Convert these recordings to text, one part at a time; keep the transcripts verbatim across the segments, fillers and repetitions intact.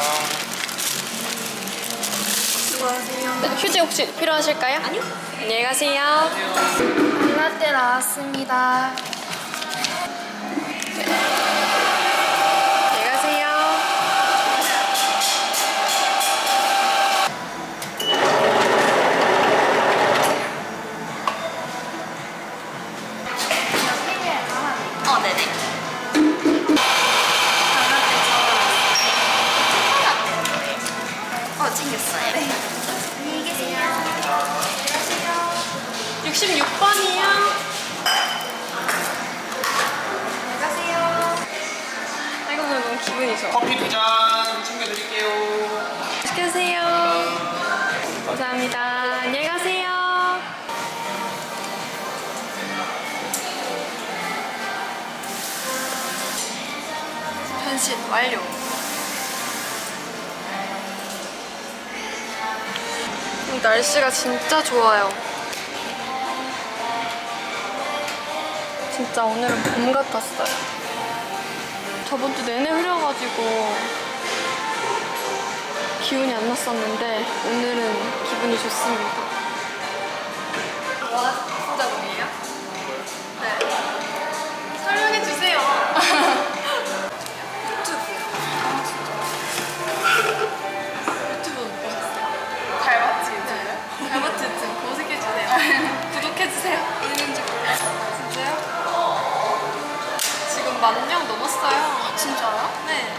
수고하세요. 네, 휴지 혹시 필요하실까요? 아니요. 안녕히 가세요. 라떼 나왔습니다. 안녕히 가세요. 어, 네네. 어, 챙겼어요. 네. 안녕히 계세요. 안녕하세요. 육십육 번이요. 안녕하세요. 아이고, 너무 기분이 좋아. 커피 두 잔 챙겨드릴게요. 맛있게 드세요. 감사합니다. 안녕히 가세요. 변신 완료. 날씨가 진짜 좋아요. 진짜 오늘은 봄 같았어요. 저번 주 내내 흐려가지고 기운이 안 났었는데 오늘은 기분이 좋습니다. 와, 진짜 뭐예요? 네. 설명해주세요. 만 명 넘었어요. 아, 진짜요? 네.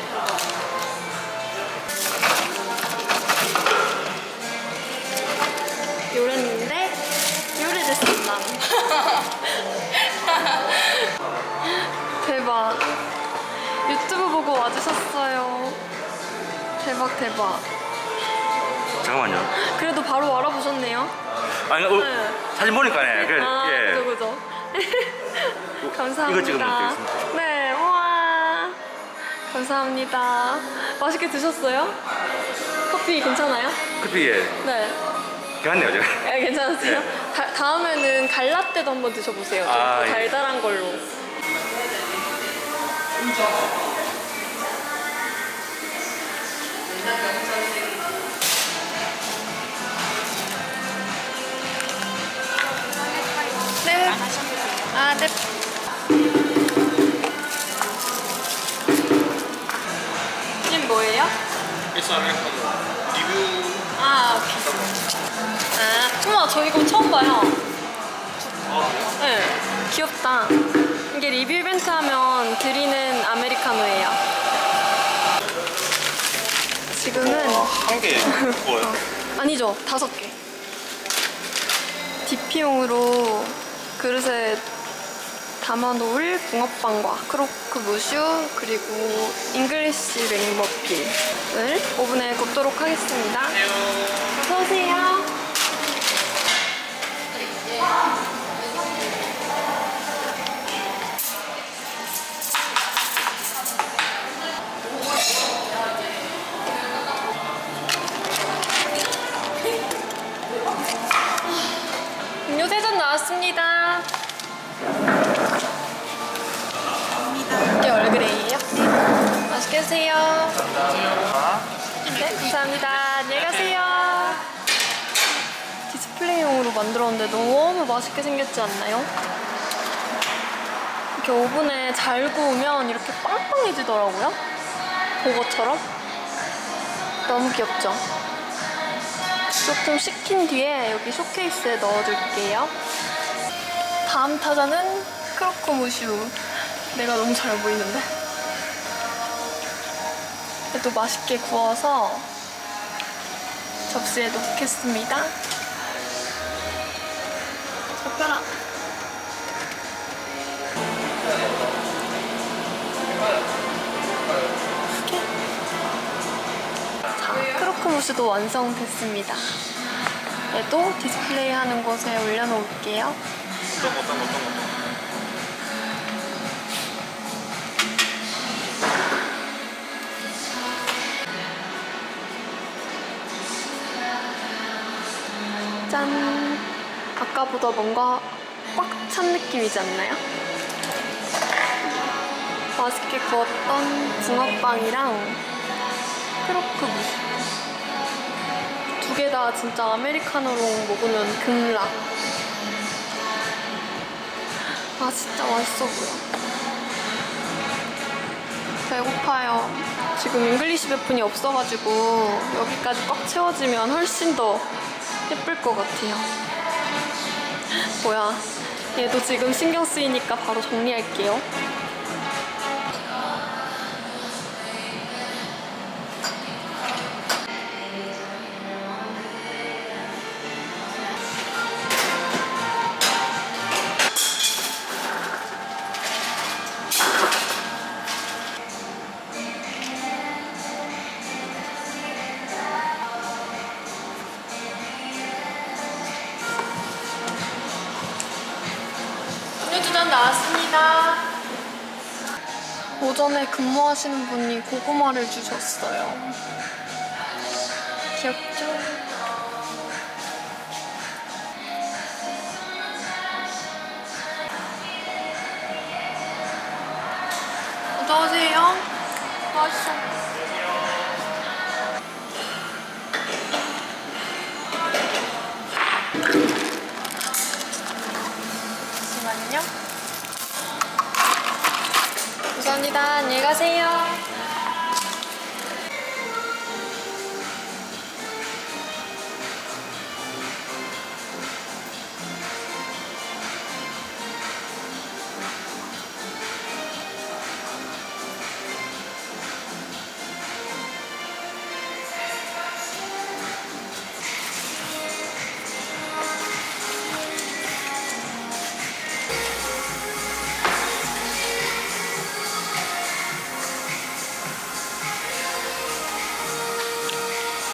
요랬는데 요래됐습니다. 대박. 유튜브 보고 와주셨어요. 대박 대박. 잠깐만요. 그래도 바로 알아보셨네요. 아니, 어, 네. 사진 보니까네. 그래, 아, 예. 그죠 그죠. 감사합니다. 이거 찍으면 되겠습니다. 네, 우와. 감사합니다. 맛있게 드셨어요? 커피 괜찮아요? 커피, 예. 네. 괜찮네요, 제가. 네, 괜찮으세요? 네. 다, 다음에는 갈라떼도 한번 드셔보세요. 좀 아, 더 예. 달달한 걸로. 네. 아, 네. 이게 뭐예요? 일산 아메리카노 리뷰. 아, 오케이. 아, 우와, 저 이거 처음 봐요. 네, 귀엽다. 이게 리뷰 이벤트 하면 드리는 아메리카노예요. 지금은 한 개 뭐예요? 아니죠, 다섯 개. 디피용으로 그릇에 담아놓을 붕어빵과 크로크 무슈 그리고 잉글리시 맥머핀을 오븐에 굽도록 하겠습니다. 어서오세요. 음료 세 잔 나왔습니다. 이게 얼그레이예요? 맛있게 드세요. 네, 감사합니다. 안녕히 가세요. 디스플레이용으로 만들었는데 너무 맛있게 생겼지 않나요? 이렇게 오븐에 잘 구우면 이렇게 빵빵해지더라고요. 보거처럼. 너무 귀엽죠? 조금 식힌 뒤에 여기 쇼케이스에 넣어줄게요. 다음 타자는 크로크 무슈. 내가 너무 잘 보이는데? 또 맛있게 구워서 접시에 놓겠습니다. 젓가락. 자, 크로크 무스도 완성됐습니다. 얘도 디스플레이 하는 곳에 올려놓을게요. 어떤 거, 어떤 거, 어떤 거. 짠! 아까보다 뭔가 꽉 찬 느낌이지 않나요? 맛있게 구웠던 붕어빵이랑 크로크 밀크 무스. 두 개 다 진짜 아메리카노로 먹으면 극락. 아 진짜 맛있어 보여. 배고파요. 지금 잉글리시 베푼이 없어가지고 여기까지 꽉 채워지면 훨씬 더 예쁠 것 같아요. 뭐야, 얘도 지금 신경 쓰이니까 바로 정리할게요. 두잔 나왔습니다. 오전에 근무하시는 분이 고구마를 주셨어요. 귀엽죠? 어서오세요. 맛있어.